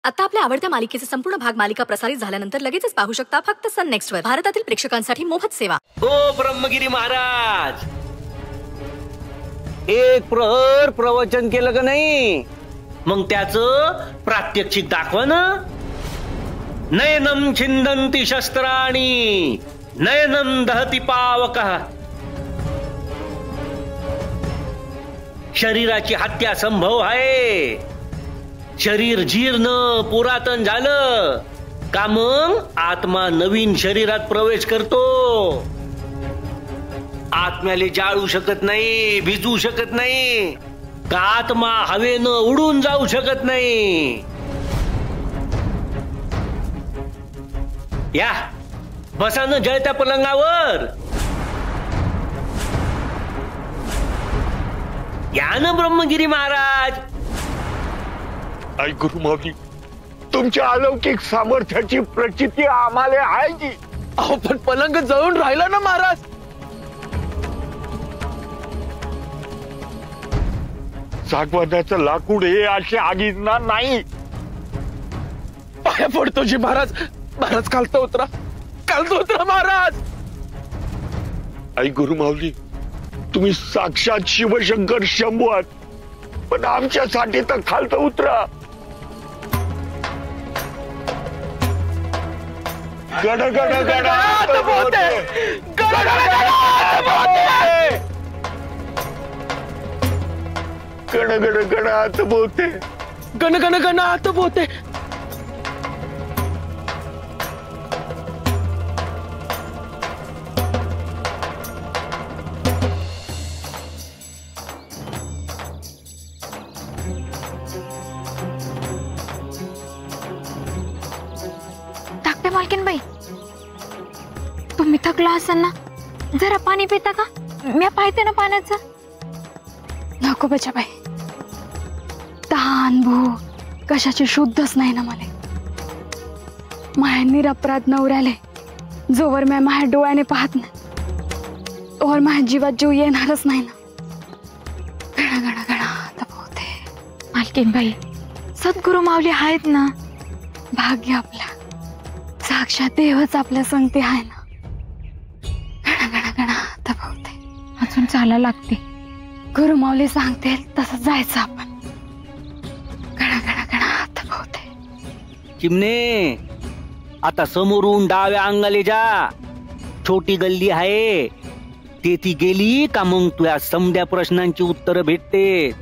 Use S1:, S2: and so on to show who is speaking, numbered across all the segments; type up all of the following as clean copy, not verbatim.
S1: आता आपल्या आवडत्या मालिकेचे संपूर्ण भाग मालिका प्रसारित झाल्यानंतर लगेचच पाहू शकता फक्त सन नेक्स्ट वर. भारतातील प्रेक्षकांसाठी मोफत सेवा.
S2: ओ ब्रह्मगिरी महाराज, एक प्रहर प्रवचन केलं का नाही? मग त्याचं प्रात्यक्षिक दाखवा ना. नयनम छिंदंती शस्त्राणी नयनम दहती पावकः. शरीराची हत्या संभव आहे. शरीर जीर्ण पुरातन झालं का मग आत्मा नवीन शरीरात प्रवेश करतो. आत्म्याला जाळू शकत नाही, भिजू शकत नाही, का आत्मा हवेनं उडून जाऊ शकत नाही. या बसा न जळत्या पलंगावर. या ना ब्रह्मगिरी महाराज.
S3: आई गुरु माऊली, तुमच्या अलौकिक सामर्थ्याची प्रचिती आम्हाला आहे की.
S4: अहो पण पलंग जळून राहिला ना महाराज.
S3: सागवानाचं लाकूड हे अशी आगीना नाही.
S4: पाया पडतो जी महाराज. महाराज खालतो उतरा महाराज.
S3: आई गुरु माऊली, तुम्ही साक्षात शिवशंकर शंभू आहात, पण आमच्यासाठी तर खालतं उतरा. गड गड गडात बोते, गड गडात बोते, गड गड गडात बोते,
S4: गण गण गणात बोते.
S5: धाकटे मालकीनबाई, तुम्ही थकला असाल ना, जरा पाणी पिता का? मी पाहते ना पाण्याचं. नको बचाबाई, तहान भूक कशाची शुद्धच नाही ना मला. माझ्या निरपराध नवऱ्याले जोवर मी माझ्या डोळ्याने पाहत नाही तोवर माझ्या जीवात जीव येणारच नाही ना. गणा गणा गणा तपवते. मालकीनबाई, सद्गुरु माऊली आहेत ना, भाग्य आपला. साक्षात देवच आपल्या संगती आहे ना. गणा गणा गणा तपवते. अजून चाला लागते. गुरु माऊली सांगते तसं जायचं आपण. गणा गणा गणा तपवते.
S2: चिमणे, आता समोरून डाव्या अंगाले जा. छोटी गल्ली आहे, ती गेली का मग तुझ्या समद्या प्रश्नांची उत्तर भेटते.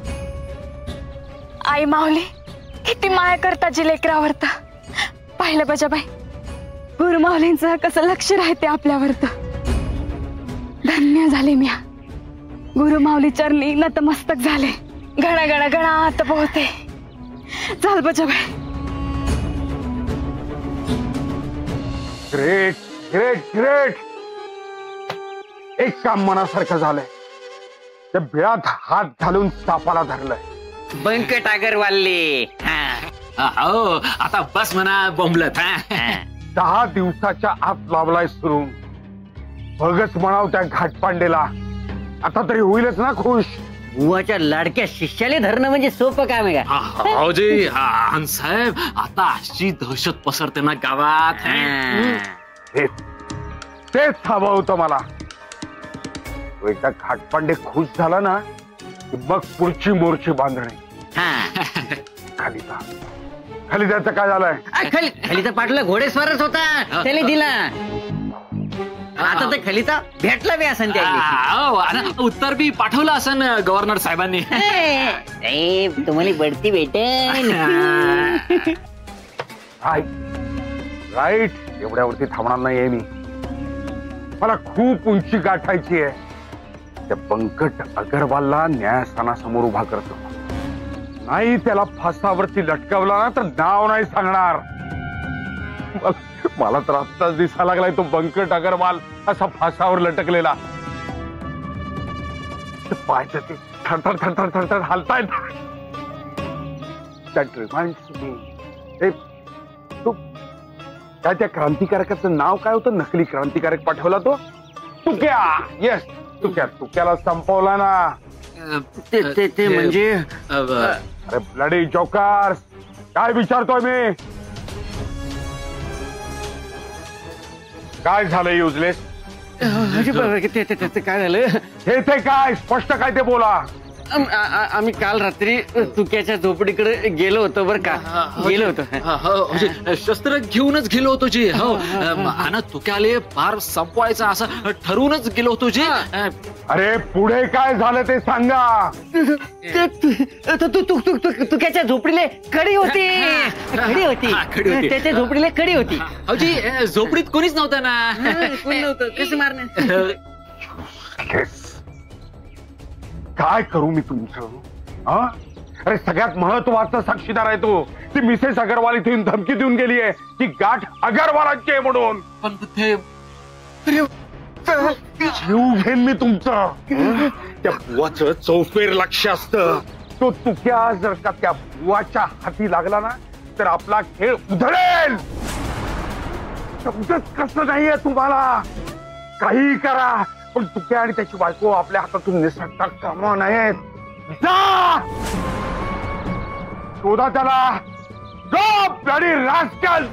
S5: आई माऊली किती माया करता जी लेकरावरत. पाहिलं बजाबाई, गुरु माऊलींचं कसं लक्ष राहते आपल्यावरत. धन्य झाले मी. गुरु माऊली चरणी नतमस्तक झाले. गणा गणा गणा तपवते. चाल बजाबाई.
S3: Great great great. एक काम मनासारखं झालंय. त्या बिळात हात घालून सापाला धरलंय.
S2: बंकट अगरवाल्ले.
S6: हो, आता बस म्हणा बोंबलत.
S3: 10 दिवसाच्या आत लावलाय सुरू. बघच म्हणाव त्या घाटपांडेला. आता तरी होईलच ना खुश.
S2: बुवाच्या लाडक्या शिष्याले धरणं म्हणजे सोपं काम आहे का?
S6: अजय साहेब, आता अशी दहशत पसरते ना गावात.
S3: तेच हवं होतं मला. एकदा घाटपांडे खुश झाला ना की मग पुढची मोर्ची बांधणे. खाली त्याचं काय झालंय?
S2: खलिता पाटला घोडेस्वारच होता, त्याने दिला. आता तर खलिता भेटला बी असन त्याला.
S6: उत्तर बी पाठवलं असन गव्हर्नर साहेबांनी.
S2: तुम्हाला बढती भेटेल.
S3: राईट. एवढ्यावरती थांबणार नाहीये मी. मला खूप उंची गाठायची आहे. त्या बंकट अगरवालला न्यायस्थानासमोर उभा करतो. नाही त्याला फासावरती लटकवला ना तर नाव नाही सांगणार. मला तर आत्ताच दिसायला लागलाय तो बंकट अगरवाल असा फासावर लटकलेला. पाय ते थरथर थरथर थरथर हालतायत. दॅट रिमाइंड्स मी, तू त्या क्रांतिकारकाचं नाव काय होतं? नकली क्रांतिकारक पाठवला तो तुक्या. येस, तुक्याला संपवला ना.
S2: ते म्हणजे
S3: अरे ब्लडी जोकर्स. काय विचारतोय मी? काय झालं युजलेस?
S2: काय झालं?
S3: हे ते काय स्पष्ट काय ते बोला.
S2: आम्ही काल रात्री तुक्याच्या झोपडीकडे गेलो होतो बरं का. गेलो होतो.
S6: शस्त्र घेऊनच गेलो होतो जी. हो आणि तुक्याले पार संपवायचा असं ठरवूनच गेलो होतो जी.
S3: अरे पुढे काय झालं ते सांगा.
S2: तुक्याच्या झोपडीले कडी होती. त्याच्या झोपडीले कडी होती.
S6: जी झोपडीत कोणीच नव्हतं ना.
S2: कोणी नव्हतं. कसं मारणार?
S3: काय करू मी तुमचं? अरे सगळ्यात महत्वाचा साक्षीदार आहे तो. ती मिसेस अगरवाल इथून धमकी देऊन गेली आहे की गाठ अगरवालांची आहे म्हणून.
S6: पण ते
S3: जीव घेईन मी तुमचं. त्या बुवाचं चौफेर लक्ष असतं. तो तुक्या जर का त्या बुवाच्या हाती लागला ना तर आपला खेळ उधळेल. समजत कसं नाहीये तुम्हाला? काही करा पण तुक्या आणि त्याची बायको आपल्या हातातून निसटता कामा नयेत. जा शोधा त्याला. Go bloody rascal.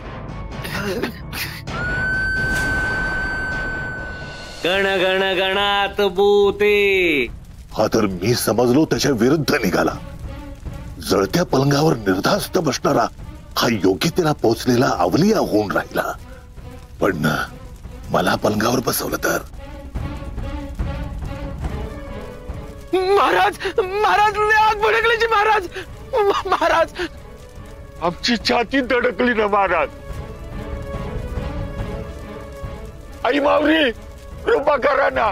S2: गण गण गणात भूते.
S7: हा तर मी समजलो त्याच्या विरुद्ध निघाला. जळत्या पलंगावर निर्धास्त बसणारा हा योग्यतेला पोहोचलेला अवलिया होऊन राहिला. पण मला पलंगावर बसवलं तर?
S4: महाराज महाराज आग भडकली जी. महाराज महाराज आमची छाती धडकली ना महाराज. आई मावरी कृपा करा ना.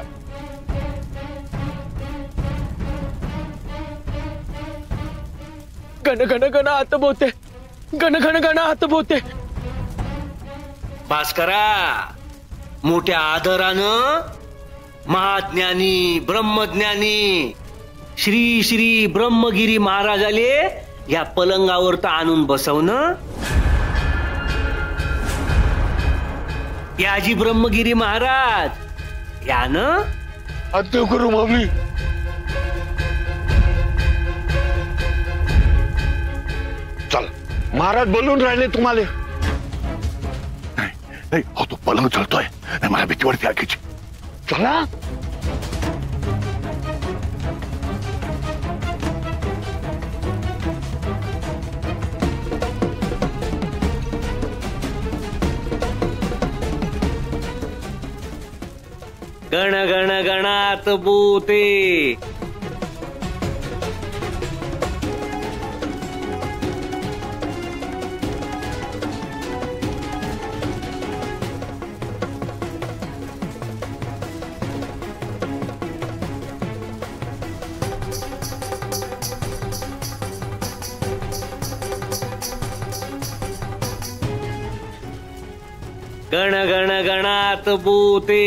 S4: गण गण गण आत बोते. गण गण गण आत बोते.
S2: भास्करा मोठ्या आदरानं महाज्ञानी ब्रह्मज्ञानी श्री श्री ब्रह्मगिरी महाराजाले या पलंगावर तर आणून बसवणं. याजी ब्रह्मगिरी महाराज यानं
S4: आत्य करू मावली.
S7: चल
S4: महाराज बोलून राहिले तुम्हाला.
S7: नाही हो तो पलंग चढतोय. नाही मला भीती वाटते आगीची.
S4: चला.
S2: गण गण गणात भूते. गण गण गणात भूते.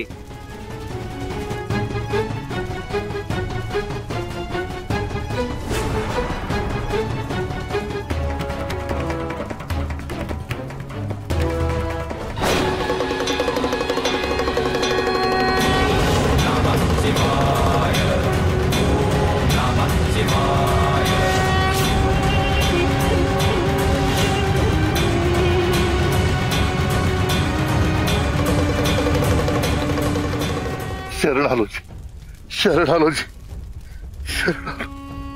S7: शरण आलो जी. शरण आलो जी. शरण आलो.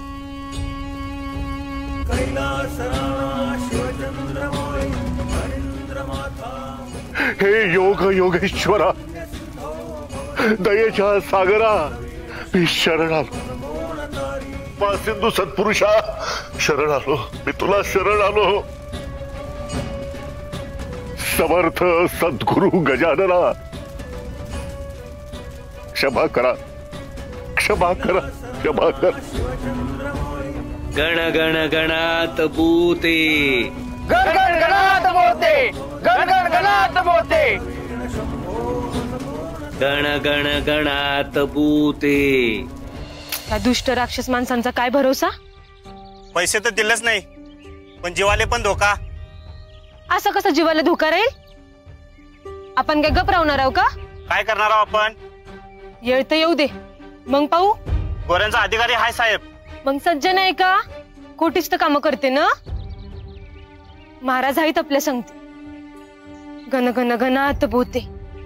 S7: हे योग योगेश्वरा दयेच्या सागरा मी शरण आलो. सिंधू सत्पुरुषा शरण आलो. मी तुला शरण आलो. समर्थ सद्गुरु गजानना क्षमा करा. क्षमा करा. क्षमा करा.
S2: गण गण गणात भूते.
S4: गण गण गणात बोते. गण गण गणात बोते.
S2: गण गण गणात भूते.
S8: त्या दुष्ट राक्षस माणसांचा काय भरोसा?
S9: पैसे तर दिलेच नाही पण जीवाले पण धोका.
S8: असं कसं जीवाला धोका राहील? आपण काय गप राहणार आहो का?
S9: काय करणार आहोत आपण?
S8: येळ तर येऊ दे मग पाहू.
S9: गोऱ्यांचा अधिकारी हाय साहेब.
S8: मग सज्जन आहे का? खोटीच तर कामं करते ना. महाराज आहेत आपल्या संगती. गण गण गणात बोते.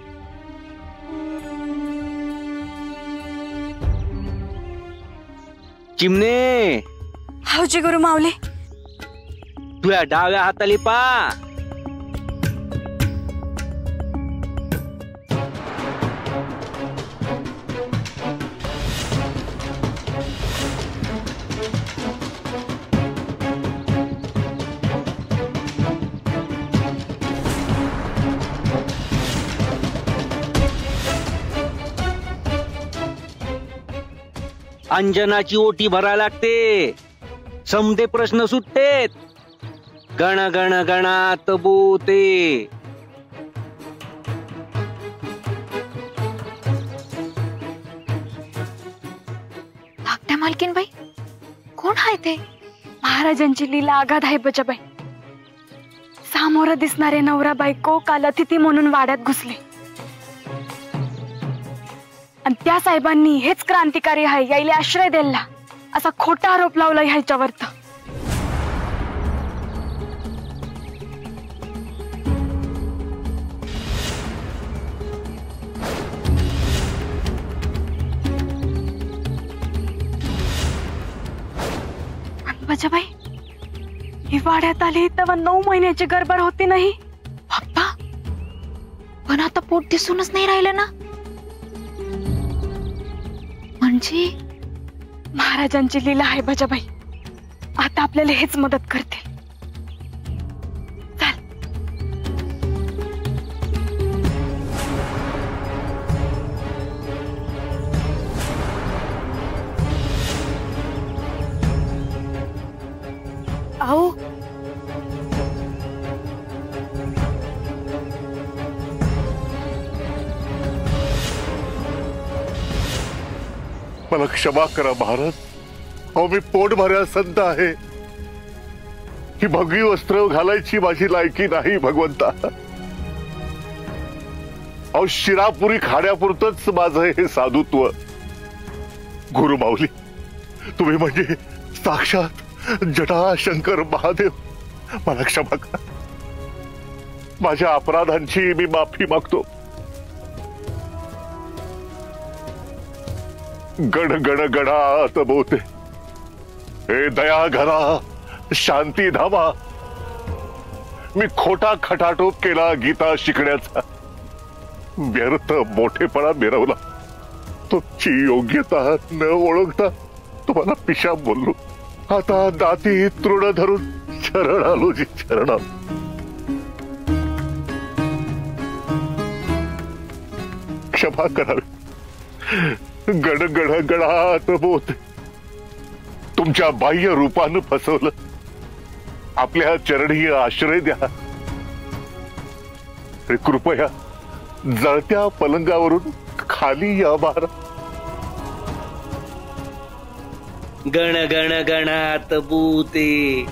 S2: चिमणे
S5: हावजी गुरु माऊली.
S2: तुझ्या डाव्या हाताली पा. अंजनाची ओटी भरायला लागते. समदे प्रश्न सुटतेत. गण गण गणात बोते.
S5: धाकट्या मालकीनबाई कोण आहे ते? महाराजांची लीला आगाध आहे बजाबाई. सामोर दिसणारे नवरा बायको काल अतिथी म्हणून वाड्यात घुसले आणि त्या साहेबांनी हेच क्रांतिकारी आहे यायला आश्रय दिला असा खोटा आरोप लावला ह्याच्यावरत. बजाबाई ही वाड्यात आली तेव्हा 9 महिन्याची गडबड होती नाही बाप्पा. पण आता पोट दिसूनच नाही राहिलं ना. म्हणजे महाराजांची लीला आहे बजाबाई. आता आपल्याला हेच मदत करते. चल.
S8: आओ
S7: मला क्षमा करा महाराज. अहो मी पोट भरायला संत आहे. ही भगवी वस्त्र घालायची माझी लायकी नाही भगवंता. अहो शिरापुरी खाण्यापुरतच माझं हे साधुत्व. गुरु माऊली तुम्ही म्हणजे साक्षात जटाशंकर महादेव. मला क्षमा करा. माझ्या अपराधांची मी माफी मागतो. गण गण गणात बोते. हे दया घरा शांती धामा. मी खोटा खटाटोप केला गीता शिकण्याचा. व्यर्थ मोठेपणा मिरवला. तुमची योग्यता न ओळखता तुम्हाला पिशाब बोललो. आता दाती तृण धरून शरण आलो जी शरण आलो. क्षमा करावी. गण गण गणात बोत. तुमच्या बाह्य रूपानं फसवलं. आपल्या चरणी आश्रय द्या. कृपया जळत्या पलंगावरून खाली या बारा.
S2: गण गण गणात बोते.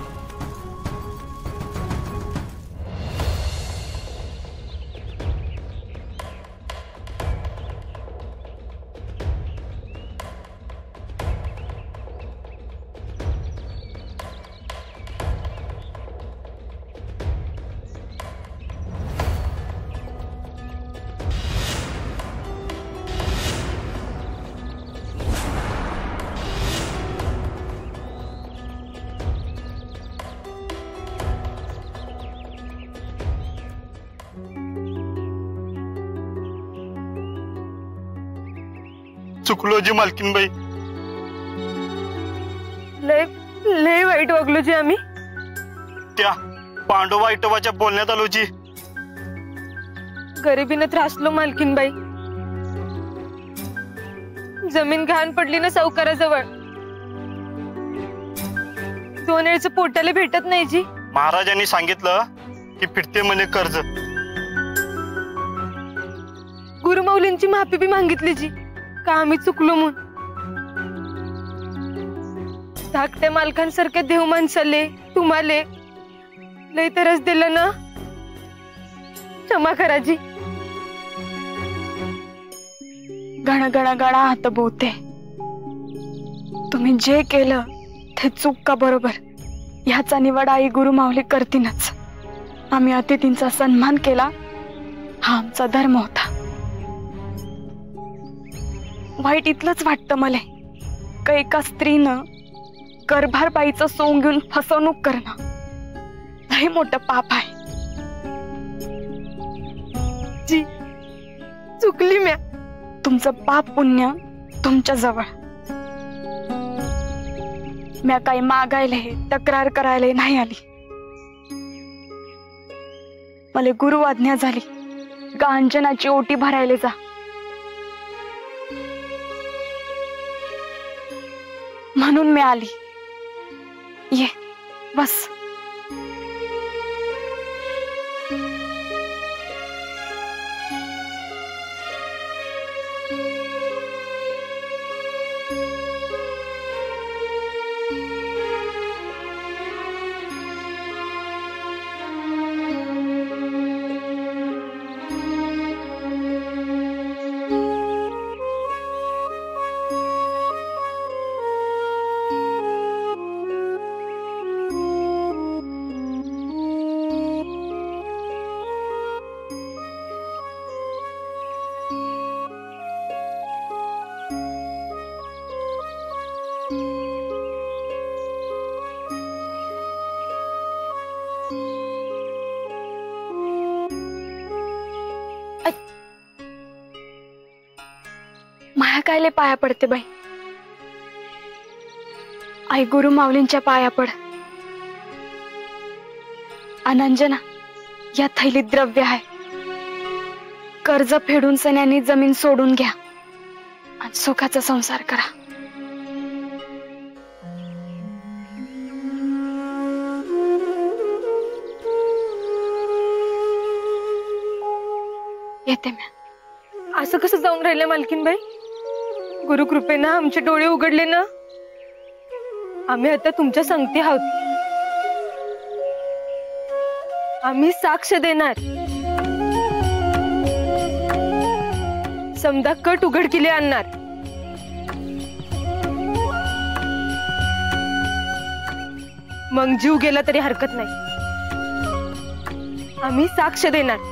S9: चुकलो जी मालकीनबाई.
S8: लय लय वाईट वागलो जी आम्ही.
S9: त्या पांडवा इटोबाच्या बोलण्यात आलो जी.
S8: गरिबीनं त्रासलो मालकीनबाई. जमीन घाण पडली ना सावकाराजवळ. 2 वेळचं पोटाला भेटत नाही जी.
S9: महाराजांनी सांगितलं की फिरते म्हणे कर्ज.
S8: गुरुमाऊलींची माफी बी मागितली जी. का आम्ही चुकलो म्हणून. धाकट्या मालकांसारख्या देव माणसाले तुम्हाले लय तरच दिलं ना. क्षमा करा जी.
S5: गण गण गणात बोते. तुम्ही जे केलं ते चूक का बरोबर ह्याचा निवड आई गुरु माऊली करतीनच. आम्ही अतिथींचा सन्मान केला हा आमचा धर्म होता. वाईट इतलंच वाटतं मला का एका स्त्रीनं गर्भार बाईचं सोंग घेऊन फसवणूक करणं लय मोठं पाप आहे.
S8: जी चुकली म्या.
S5: तुमचं पाप पुण्य तुमच्या जवळ. म्या काही मागायला तक्रार करायला नाही आली. मला गुरु आज्ञा झाली गांजनाची ओटी भरायला जा. म्हणून मी आली. ये बस. माया कायले पाया पडते बाई. आई गुरु माऊलींच्या पाया पड. अनंजना या थैलीत द्रव्य आहे. कर्ज फेडून सन्यानी जमीन सोडून घ्या आणि सुखाचा संसार करा. येते म्या.
S8: असं कसं जाऊन राहिले मालकीनबाई? गुरुकृपेनं आमचे डोळे उघडले ना. आम्ही आता तुमच्या संगती आहोत. आम्ही साक्ष देणार. समजा कट उघडकीले आणणार. मग जीव गेला तरी हरकत नाही. आम्ही साक्ष देणार.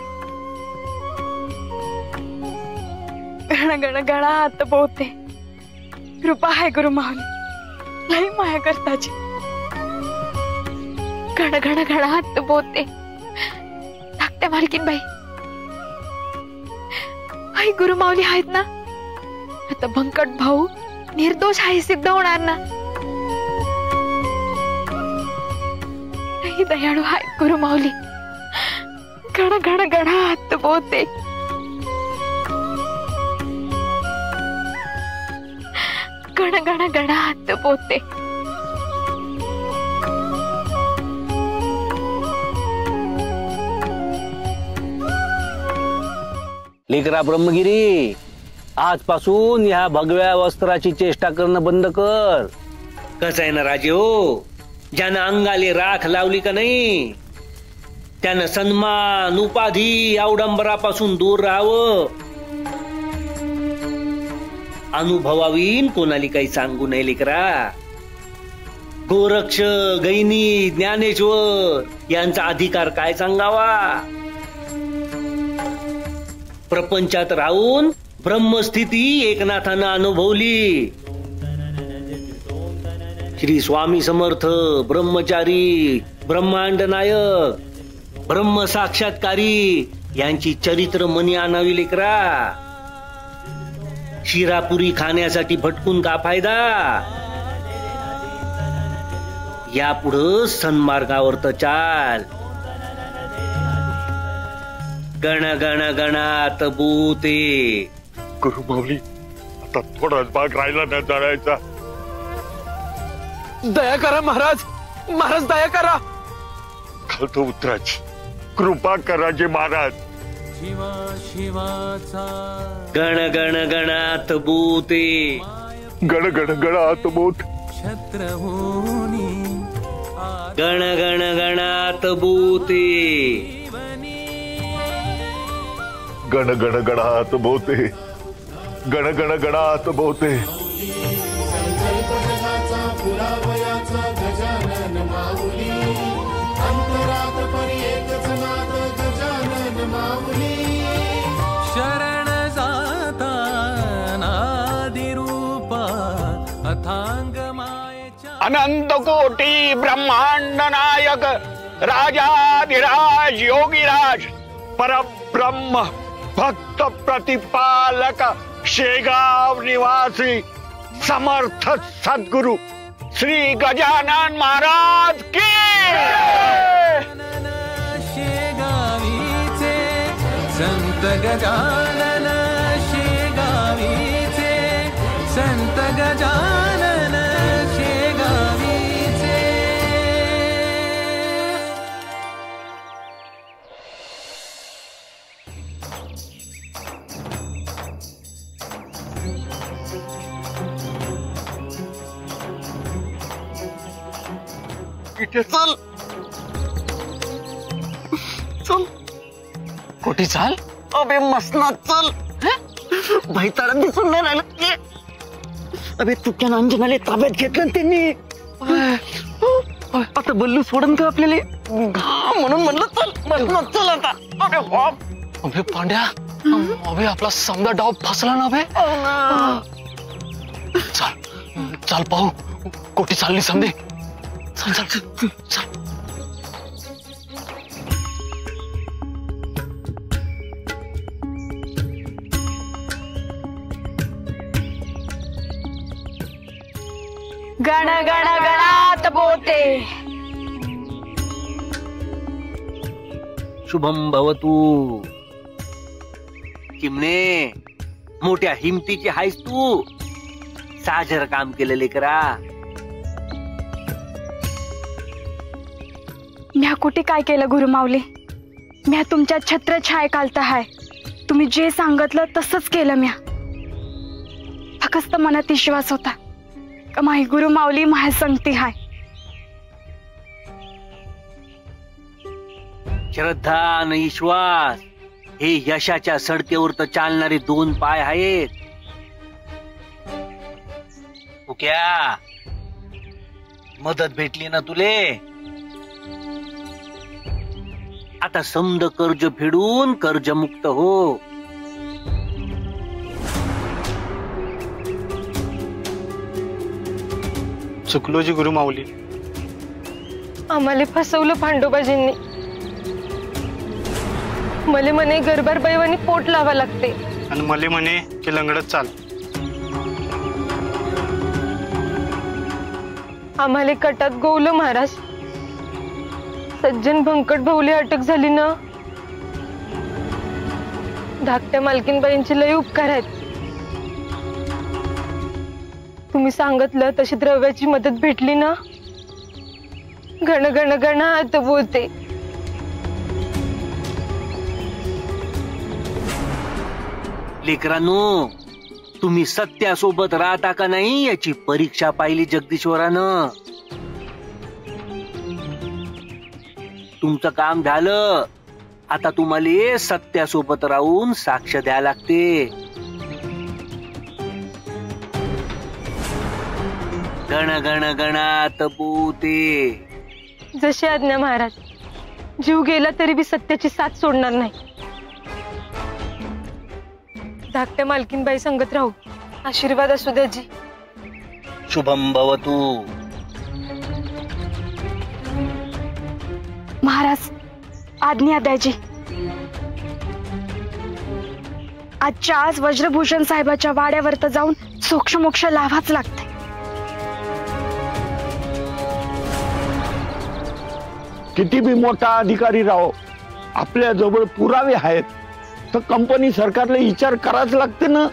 S5: गण गण गणा हात पोहते. कृपा आहे गुरु माऊली नाही माया करताची. गण गण गणा हात पोहते. धाकट्या मालकीन बाई आई गुरु माऊली आहेत ना. आता बंकट भाऊ निर्दोष आहे सिद्ध होणार ना. ही दयाळू आहे गुरु माऊली. गण गण गणा हात पोहते. गण गण गणा हात पोते.
S2: लेकरा ब्रह्मगिरी आजपासून ह्या भगव्या वस्त्राची चेष्टा करणं बंद कर. कसं आहे ना राजे हो, ज्यानं अंगाले राख लावली का नाही त्यानं सन्मान उपाधी अवडंबरापासून दूर राहावं. अनुभवावीन कोणाली काही सांगू नये लेकरा. गोरक्ष गैनी ज्ञानेश्वर यांचा अधिकार काय सांगावा. प्रपंचात राहून ब्रह्मस्थिती एकनाथानं अनुभवली. श्री स्वामी समर्थ ब्रह्मचारी ब्रह्मांड नायक ब्रह्म साक्षात्कारी यांची चरित्र मनी आणावी लेकरा. शिरापुरी खाण्यासाठी भटकून का फायदा. यापुढं सन्मार्गावर तर चाल. गण गण गणात भूते.
S4: गुरु माऊली आता थोडाच भाग राहिला ना जाण्याचा.
S10: दया करा महाराज. महाराज दया करा.
S4: खालतो उतराची कृपा करा जे महाराज.
S2: गण गण गणात भूते.
S4: गण गण गणात भूत.
S2: गण गण गणात भूते.
S7: गण गण गणात भोवते. गण गण गणात भोवते.
S11: गजानन माऊली अंतरात परी एकच नाव.
S4: अनंत कोटी ब्रह्मांड नायक राजाधिराज योगीराज परब्रह्म भक्त प्रतिपालक शेगाव निवासी समर्थ सद्गुरु श्री गजानन महाराज की
S11: शेगावीचे संत गजानन शेगावीचे संत गजानन शेगावीचे.
S4: इथे चल चल
S10: कुठे चाल?
S4: अबे मसनात चल. भैताडा दिसून नाही राहिलं की. अबे तुझ्या अंजनाला ताब्यात घेतलं ना त्यांनी. आता बल्लू सोडन का आपल्याला? म्हणून म्हणलं चल मसनात चल आता. अबे बाप.
S10: अबे पांड्या, अबे आपला समजा डाव फसला ना बे. चल चल पाहू कुठे चालली समजे. चल चल चल.
S5: गण गण गणात बोते.
S2: शुभम भवतू. चिमणे, मोठ्या हिमतीची हायस तू. साजर काम केलेले करा.
S5: म्या कुठे काय केलं गुरुमाऊली? म्या तुमच्या छत्रछाय कालता हाय. तुम्ही जे सांगितलं तसंच केलं म्या. फक्त मनात विश्वास होता का माही गुरुमाऊली माझ्या संगती हाय.
S2: श्रद्धा आणि विश्वास हे यशाच्या सडकेवर तर चालणारे दोन पाय आहेत. क्या मदत भेटली ना तुले. आता समद कर्ज फेडून कर्जमुक्त हो.
S10: चुकलो जी गुरु माऊली.
S8: आम्हाला फसवलं पांडोबाजींनी. मले म्हणे गरबार बैवानी पोट लावा लागते
S10: आणि मले म्हणे की लंगडत चाल.
S8: आम्हाला कटात गोवलं महाराज. सज्जन भंकट भाऊली अटक झाली ना. धाकट्या मालकीनबाईंचे लय उपकार आहेत. तुम्ही सांगितलं तशी द्रव्याची मदत भेटली ना. गण गण गणात बोलते.
S2: लेकरांनो, तुम्ही सत्यासोबत राहता का नाही याची परीक्षा पाहिली जगदीश्वरानं. तुमचं काम झालं. आता तुम्हाला सत्यासोबत राहून साक्ष द्या लागते. गण गण गणात बोते.
S8: जशी आज्ञा महाराज. जीव गेला तरी बी सत्याची साथ सोडणार नाही. धाकट्या मालकीनबाई संगत राहू. आशीर्वाद असू द्या जी.
S2: शुभम भवतू.
S5: महाराज आज्ञा द्याजी. आजच्या आज वज्रभूषण साहेबाच्या वाड्यावर तर जाऊन सोक्षमोक्ष लावाच लागते.
S4: किती बी मोठा अधिकारी राहो, आपल्या जवळ पुरावे आहेत तर कंपनी सरकारला विचार करायच लागते ना.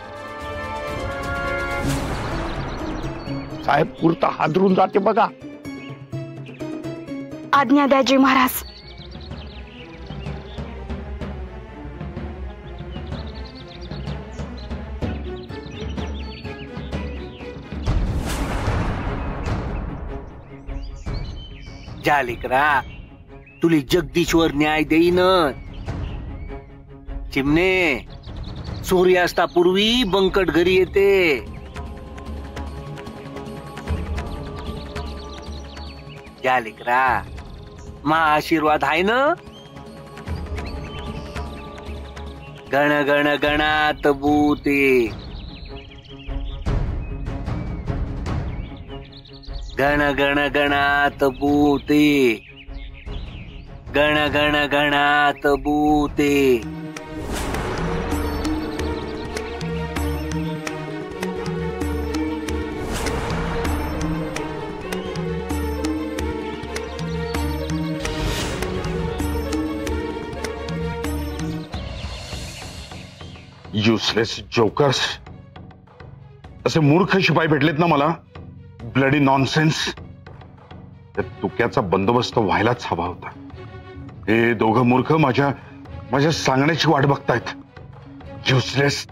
S4: साहेब पुरता हादरून जाते बघा.
S5: आज्ञा द्याजी महाराज.
S2: जा लेकरा, तुला जगदीश्वर न्याय देईन. चिमणे, सूर्यास्तापूर्वी बंकट घरी येते. जा लेकरा, मा आशीर्वाद आहे ना. गण गण गणात बोते. गण गण गणात भूते, गण गण गणात भूते.
S3: Useless jokers. असे मूर्ख शिपाई भेटलेत ना मला. Bloody nonsense. त्या तुक्याचा बंदोबस्त व्हायलाच हवा होता. हे दोघं मूर्ख माझ्या सांगण्याची वाट बघतायत. युसलेस.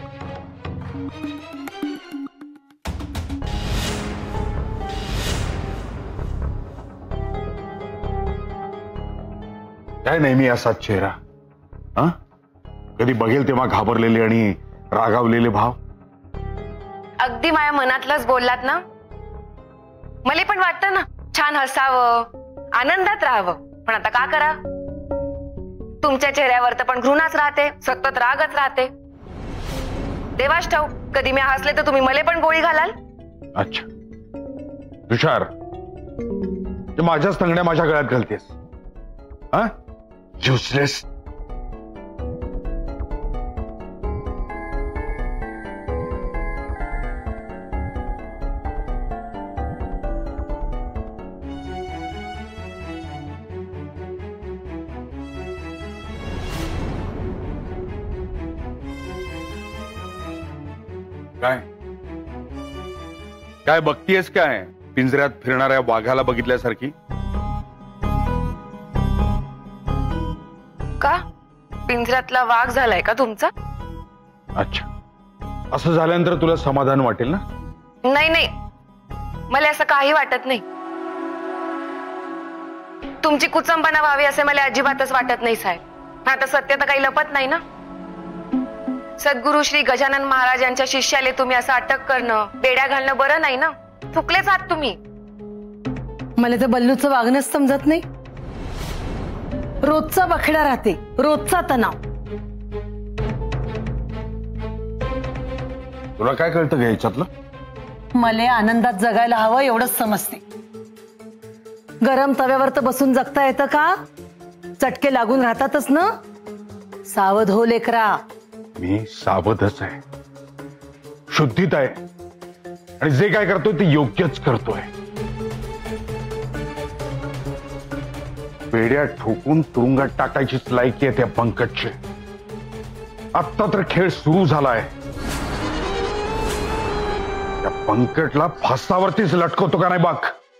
S3: काय नेहमी असाच चेहरा? हा, कधी बघेल तेव्हा घाबरलेले आणि रागावलेले भाव.
S8: अगदी माझ्या मनातलंच बोललात ना. मला पण वाटतं ना छान हसावं, आनंदात राहावं, पण आता का करा. तुमच्या चेहऱ्यावर तर पण घृणाच राहते, सतत रागच राहते. देवाच ठाऊक, कधी मी हसले तर तुम्ही मला पण गोळी घालाल.
S3: अच्छा तुषार, ते माझ्याच तंगड्या माझ्या गळ्यात घालतेस. हा, युसलेस. काय काय बघतीयस? काय पिंजऱ्यात फिरणाऱ्या वाघाला बघितल्यासारखी?
S8: का पिंजऱ्यातला वाघ झालाय का तुमचा?
S3: अच्छा, असं झाल्यानंतर तुला समाधान वाटेल ना?
S8: नाही नाही, मला असं काही वाटत नाही. तुमची कुचंबना व्हावी असे मला अजिबातच वाटत नाही साहेब. आता सत्य तर काही लपत नाही ना. सद्गुरु श्री गजानन महाराज यांच्या शिष्याले तुम्ही असं अटक करणं, बेड्या घालणं बरं नाही ना. चुकलेच आहात तुम्ही.
S12: मला तर बल्लूचं वागणंच समजत नाही. रोजचा बखडा राहते, रोजचा तणाव.
S3: तुला काय कळतं का याच्यातलं?
S12: मला आनंदात जगायला हवं एवढंच समजते. गरम तव्यावर तर बसून जगता येतं का? चटके लागून राहतातच ना. सावध हो लेकरा.
S3: मी सावधच आहे, शुद्धीत आहे, आणि जे काय करतोय ते योग्यच करतोय. पेड्या ठोकून तुरुंगात टाकायचीच लायकी आहे त्या पंकजची. आत्ता तर खेळ सुरू झालाय. त्या पंकजला फासावरतीच लटकवतो का नाही बघ.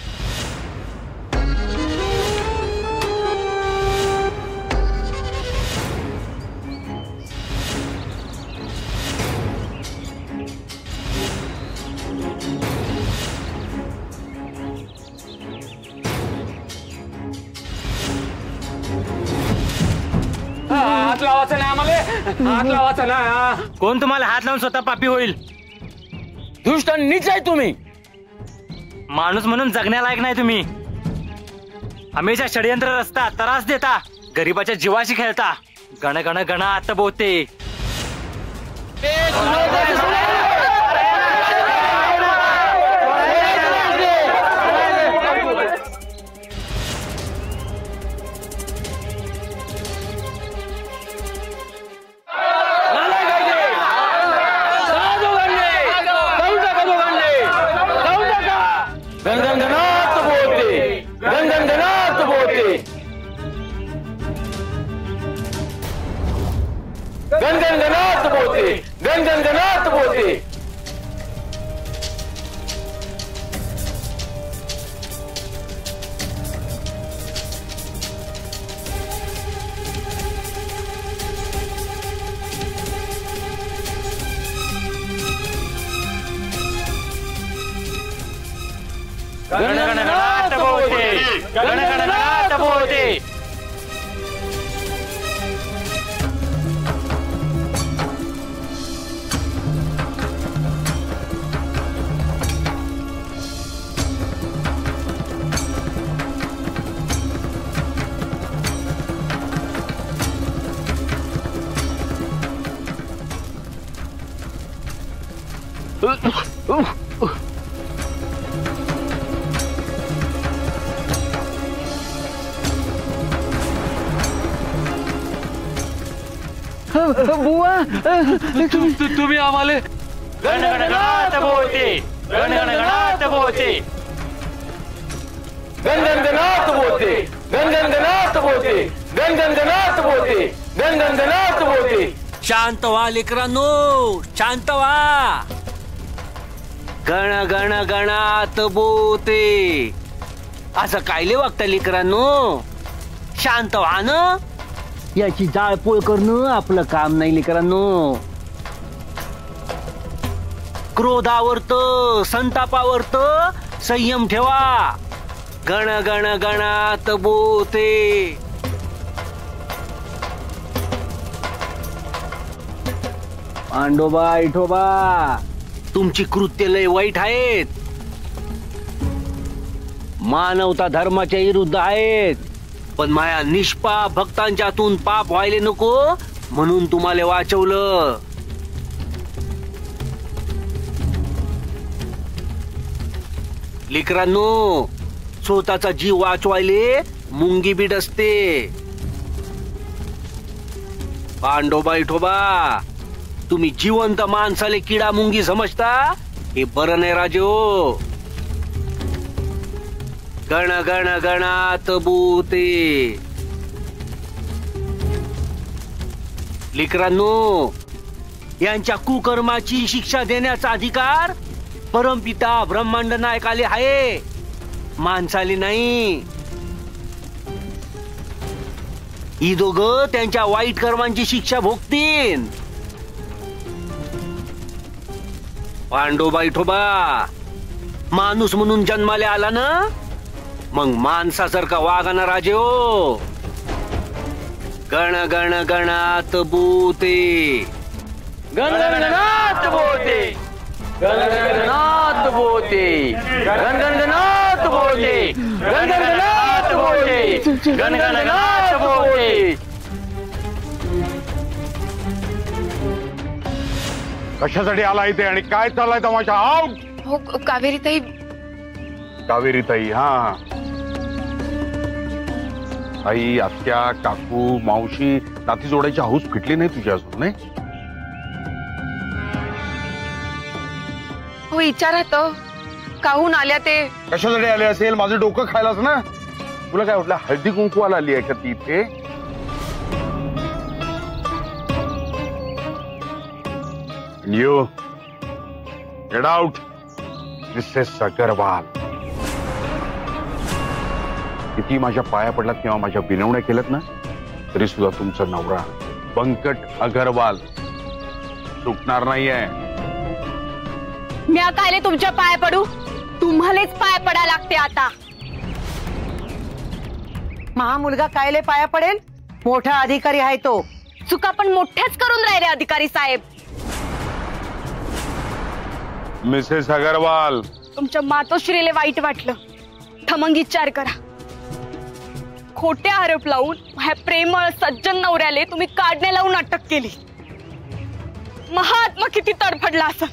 S2: हात लावायचा नाही आम्हाला, हात लावायचा ना. कोण तुम्हाला हात लावून स्वतः पापी होईल? दुष्ट आणि नीच आहे तुम्ही. माणूस म्हणून जगण्यालायक नाही तुम्ही. हमेशा षडयंत्र रस्ता त्रास देता, गरीबाच्या जीवाशी खेळता. गण गण गणात भूते.
S13: गणगणगणात भूते, गणगणगणात भूते, गणगणगणात भूते, गणगणगणात भूते.
S2: गणगणगणात भूते, गणगणगणात भूते. बुवा
S6: तुम्ही आम्हाला
S13: गणगणगणात भोवते गणगणगणात भोवते गणगणगणात भोवते गणगणगणात भोवते गणगणगणात भोवते गणगणगणात भोवते.
S2: शांत व्हा लेकरांनो, शांत व्हा. गण गण गणात बोते असं कायले वागता लेकरांनो? शांत व्हा ना. याची जाळपोळ करणं आपलं काम नाही लेकरांनो. क्रोधावरत संतापावरत संयम ठेवा. गण गण गणात बोते. पांडोबा इठोबा तुमची कृत्य लय वाईट आहेत. मानवता धर्माच्या विरुद्ध आहेत. पण माया निष्पाप भक्तांच्या हातून पाप व्हायले नको म्हणून तुम्हाला वाचवलं. लेकरांनो, स्वतःचा जीव वाचवायले मुंगी बीड असते. पांडोबा इठोबा तुम्ही जिवंत माणसाले किडा मुंगी समजता हे बरं नाही राजो. गण गण गणात बोते. लेकरांनो, यांच्या कुकर्माची शिक्षा देण्याचा अधिकार परमपिता ब्रह्मांड नायकाले आहे, माणसाले नाही. ही दोघं त्यांच्या वाईट कर्मांची शिक्षा भोगतील. पांडोबा इठोबा माणूस म्हणून जन्माला आला ना, मग माणसासारखा वागा ना राजे हो. गण गण गणात बोते
S13: गणगणगणात भोवते गणगणगणात भोवते गणगणगणात भोवते गणगणगणात भोवते गणगणगणात भोवते.
S3: कशासाठी आला इथे आणि काय चाललाय तमाशा? आउट.
S8: हो कावेरीताई.
S3: कावेरीताई, हा. आई, आत्या, काकू, मावशी, नाती जोडायची हौस फिटली नाही तुझ्या अजून? नाही
S8: हो विचारा तो काहून आल्या ते?
S3: कशासाठी आले असेल? माझं डोकं खायलाच ना. तुला काय वाटलं हळदी कुंकवाला आली आहे का ती इथे? You get out, Mrs. Agarwal. किती माझ्या पाया पडलात किंवा माझ्या विनवण्या केल्यात ना, तरी सुद्धा तुमचा नवरा बंकट अगरवाल सुटणार नाहीये.
S5: मी कायले तुमच्या पाया पडू? तुम्हालेच पाया पडा लागते आता.
S12: महा मुलगा कायले पाया पडेल? मोठा अधिकारी आहे तो.
S5: चुका पण मोठ्याच करून राहिले अधिकारी साहेब.
S3: मिसेस अगरवाल,
S5: तुमच्या मातोश्रीले वाईट वाटलं. थमंग विचार करा. खोटे आरोप लावून ह्या प्रेमळ सज्जन नवऱ्याले तुम्ही काढणे लावून अटक केली. महात्मा किती तडफडला असं.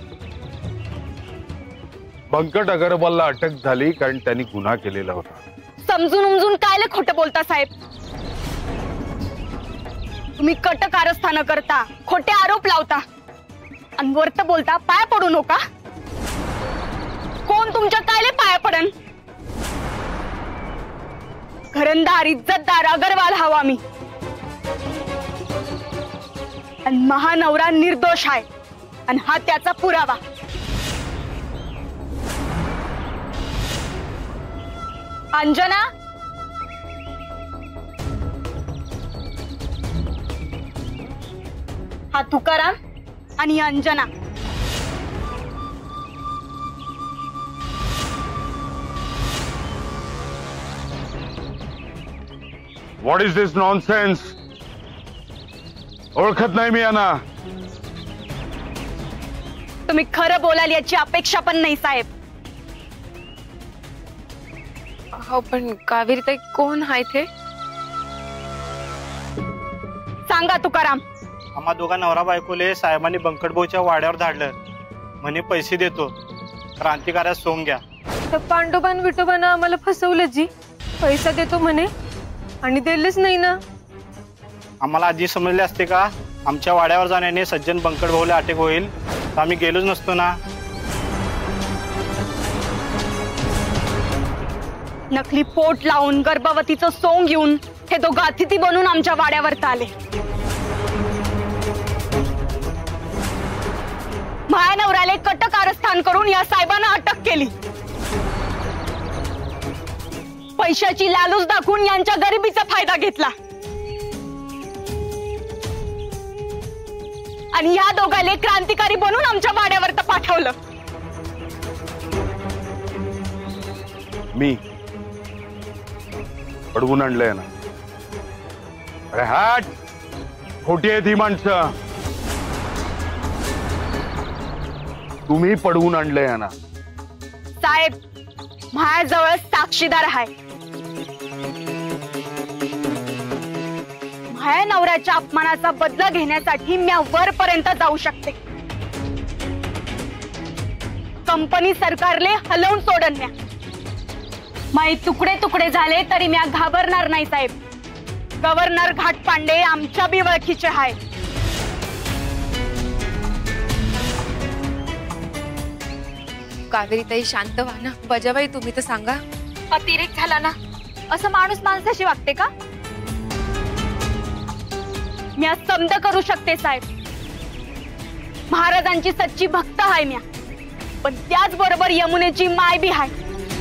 S3: बंकट अगरवालला अटक झाली कारण त्यांनी गुन्हा केलेला होता.
S5: समजून उमजून कायले खोटं बोलता साहेब? तुम्ही कट कारस्थान करता, खोटे आरोप लावता आणि वर्त बोलता पाया पडू नका. कोण तुमच्या कायले पाया पडन? घरंदार इज्जतदार अगरवाल हवा मी. आणि महानवरा निर्दोष आहे आणि हा त्याचा पुरावा. अंजना, हा तुकाराम आणि Anjana.
S3: What is this nonsense? ओळखत नाही मी यांना.
S5: तुम्ही खरं बोलाल याची अपेक्षा पण नाही साहेब.
S8: हो पण कावेरीताई कोण आहे ते?
S5: सांगा तुकाराम.
S9: आम्हा दोघा नवरा बायकोले साहेबांनी बंकटभाऊच्या वाड्यावर धाडलं. म्हणे पैसे देतो, क्रांतिकार्यात सोंग घ्या.
S14: तर पांडोबान विठोबानं आम्हाला फसवलं जी. पैसा देतो म्हणे आणि दिलेच नाही ना.
S9: आम्हाला आधी समजले असते का आमच्या वाड्यावर जाण्याने सज्जन बंकट भाऊला अटक होईल तर आम्ही गेलोच नसतो ना.
S5: नकली पोट लावून गर्भवतीचं सोंग घेऊन हे दोघं अतिथी बनून आमच्या वाड्यावर आले. माझ्या नवऱ्याला कट कारस्थान करून या साहेबांना अटक केली. पैशाची लालूच दाखवून यांच्या गरिबीचा फायदा घेतला आणि या दोघांले क्रांतिकारी बनून आमच्या वाड्यावर पाठवलं.
S3: मी पडवून आणलंय ना. अरे हाट, खोटी आहे ती माणसं. तुम्ही पडवून आणलंय ना.
S5: साहेब, माझ्याजवळ साक्षीदार आहे. माझ्या नवऱ्याच्या अपमानाचा बदला घेण्यासाठी मी वरपर्यंत जाऊ शकते. कंपनी सरकारले हलवून सोडण्या. माझे तुकडे तुकडे झाले तरी मी घाबरणार नाही साहेब. गव्हर्नर घाटपांडे आमच्या बी ओळखीचे आहे.
S8: कावेरीताई शांत व्हा ना. बजाबाई तुम्ही तर सांगा.
S5: अतिरेक झाला ना. असं माणूस माणसाशी वागते का? मी समज करू शकते साहेब. महाराजांची सच्ची भक्त आहे मी, पण त्याचबरोबर यमुनेची माय बी आहे.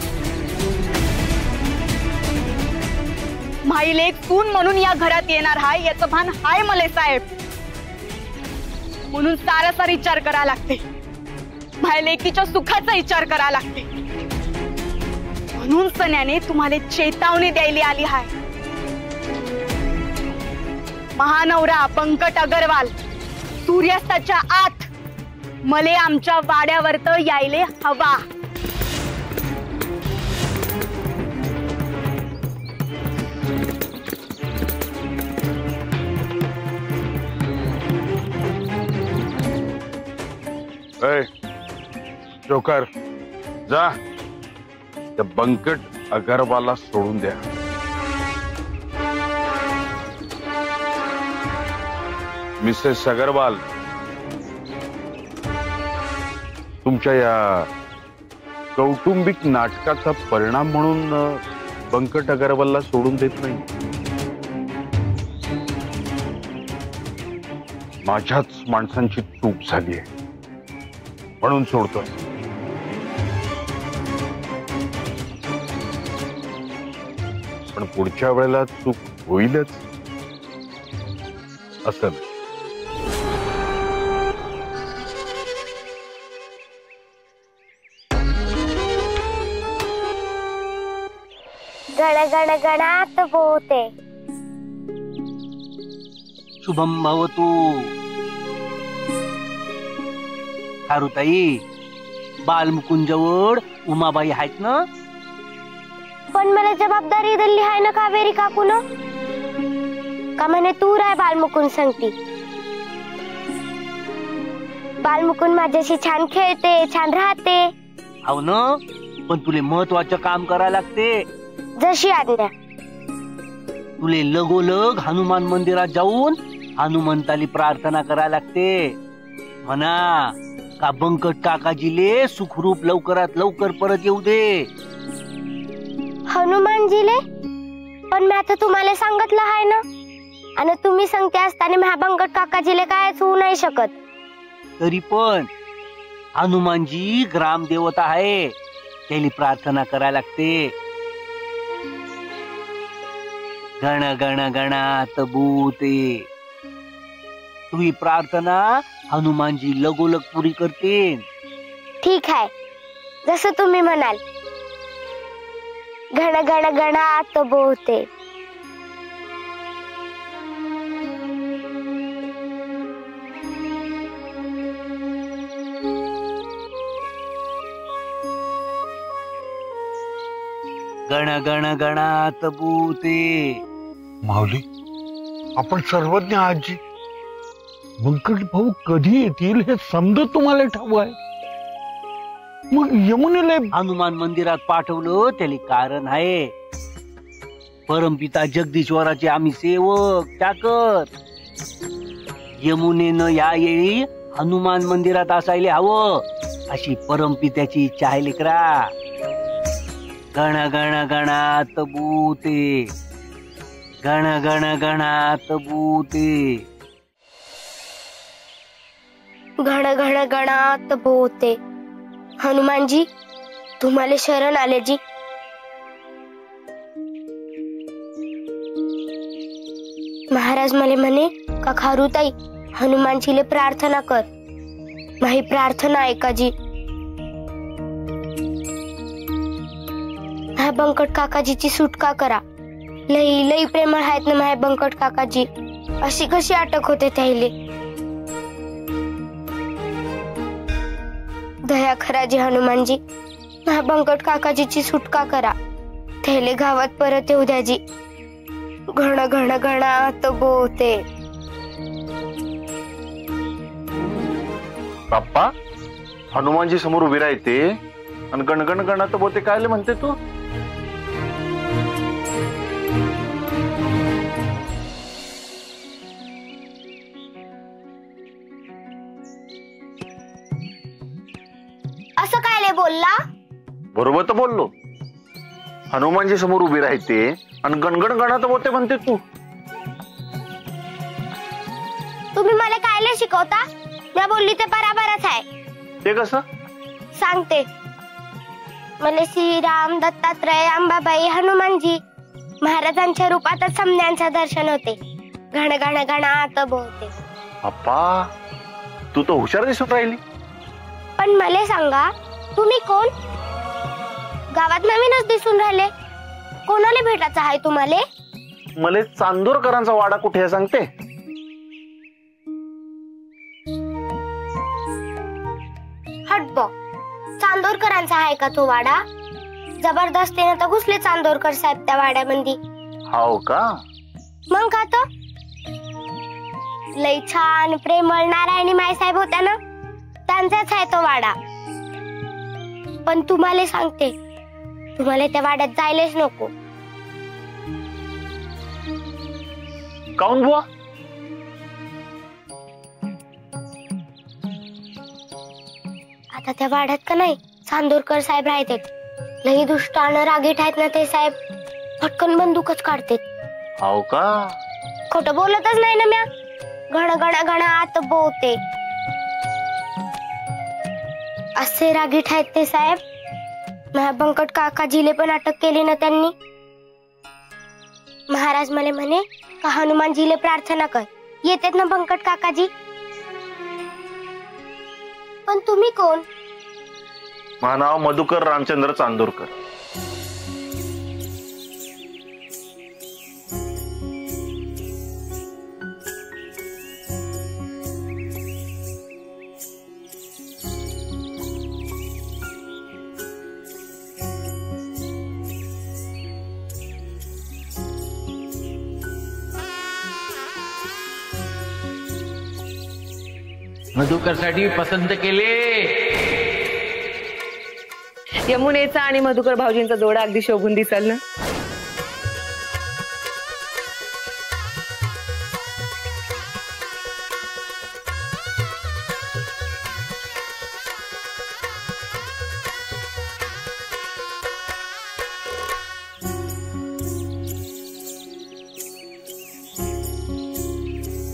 S5: माईले एक सून म्हणून या घरात येणार हाय याचं भान हाय मले साहेब. म्हणून सारासार विचार करा लागते. माझ्या लेकीच्या सुखाचा विचार करा लागते. म्हणून सन्याने तुम्हाला चेतावणी द्यायला आली हाय. महानवरा बंकट अगरवाल सूर्यास्ताच्या आत मले आमच्या वाड्यावर तर यायले हवा.
S3: जोकर, जा त्या बंकट अगरवालला सोडून द्या. मिसेस अगरवाल, तुमच्या या कौटुंबिक नाटकाचा परिणाम म्हणून बंकट अगरवालला सोडून देत नाही. माझ्याच माणसांची चूक झाली आहे म्हणून सोडतोय. पण पुढच्या वेळेला चूक होईलच असं.
S15: गण गण गणात बोते.
S2: शुभम भवतु. हारुताई, बालमुकुंजवळ उमाबाई आहेत ना?
S15: पण मला जबाबदारी दिली आहे ना कावेरी काकून. का म्हणे तू राय बालमुकुंद सांगती. बालमुकुंद माझ्याशी छान खेळते, छान राहते.
S2: हो ना, पण तुले महत्वाचं काम करायला लागते.
S15: जशी आज्ञा.
S2: तुले लगोलग हनुमान मंदिरात जाऊन हनुमंताली प्रार्थना करायला लागते. म्हणा का बंकट काकाजीले सुखरूप लवकरात लवकर परत येऊ दे.
S15: हनुमानजीले? पण मी आता तुम्हाला सांगितलं आहे ना. आणि तुम्ही सांगते असताना मी बंकट काकाजीले कायच होऊ नाही शकत.
S2: तरी पण हनुमानजी ग्रामदेवता आहे, त्याली प्रार्थना करायला लागते. गण गण गणात भूते. तुझी प्रार्थना हनुमानजी लगोलग पुरी करते.
S15: ठीक आहे, जसं तुम्ही म्हणाल. गण गण गणात भूते.
S2: गण गण गणात भूते.
S4: माऊली, आपण सर्वज्ञ आजी. बंकट भाऊ कधी येतील हे समजत तुम्हाला ठाऊ आहे. मग यमुनेला
S2: हनुमान मंदिरात पाठवलं त्याला कारण आहे. परमपिता जगदीश्वराचे आम्ही सेवक चाकर. यमुनेनं या येळी हनुमान मंदिरात असायला हवं अशी परमपित्याची इच्छा आहे लेकरा. गण गण गणात भूते, गण गण गणात भूते.
S15: घण घण गणात भोवते. हनुमानजी तुम्हाला शरण आले जी. महाराज मला म्हणे का खारुताई हनुमानजीले प्रार्थना कर. माही प्रार्थना ऐका जी. ह्या बंकट काकाजीची सुटका करा. लई लई प्रेमळ आहेत ना माझ्या बंकट काकाजी. अशी कशी अटक होते त्याहिले. दया खरा जी हनुमानजी. माझ्या बंकट काकाजीची सुटका करा. त्याले गावात परत येऊ द्या जी. घण घण घणात बोते.
S16: बाप्पा हनुमानजी समोर उभी राहते आणि गणगण गणात बोते काय म्हणते तू.
S15: असं काय बोलला.
S16: बरोबर तर बोललो. हनुमानजी समोर उभी राहते आणि गणगण गणात बोते म्हणते तू.
S15: तुम्ही मला कायले शिकवता. मी बोलली ते बराबरच आहे.
S16: ते कसं
S15: सांगते. मला श्रीराम दत्तात्रय अंबाबाई हनुमानजी महाराजांच्या रूपातच समन्यांचं दर्शन होते. घण घण गणात बोलते.
S16: अप्पा तू तर हुशार दिसून राहिली.
S15: पण मला सांगा तुम्ही कोण. गावात नवीनच दिसून राहिले. कोणाला भेटायचं आहे तुम्हाला.
S16: मला चांदोरकरांचा वाडा कुठे आहे सांगते.
S15: हटबो चांदोरकरांचा आहे का तो वाडा. जबरदस्तीने तर घुसले चांदोरकर साहेब त्या वाड्यामध्ये.
S16: हो का.
S15: मग का तो लई छान प्रेमळ नारायणी माय साहेब होत्या ना त्यांचाच आहे तो वाडा. पण तुम्हाला सांगते तुम्हाला त्या वाड्यात जायलाच नको.
S16: काऊन बुवा.
S15: आता त्या वाड्यात का नाही चांदोरकर साहेब राहते. लई दुष्ट आणि रागीट आहेत ना ते साहेब. फटकन बंदूकच काढते.
S16: हो का.
S15: खोटं बोलतच नाही ना म्या. घण घण घणात बोलते. असे रागीट आहेत ते साहेब. माझ्या बंकट काकाजीले पण अटक केली ना त्यांनी. महाराज मला म्हणे का हनुमानजीले प्रार्थना कर. येतात ना बंकट काकाजी. पण तुम्ही कोण.
S16: माझं नाव मधुकर रामचंद्र चांदोरकर.
S13: मधुकर साठी पसंत केले.
S8: यमुनेचा आणि मधुकर भाऊजींचा जोडा अगदी शोभून दिसल ना.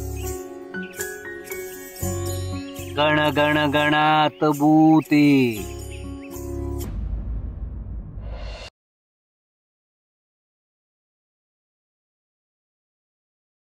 S2: गण गण गणात भूते.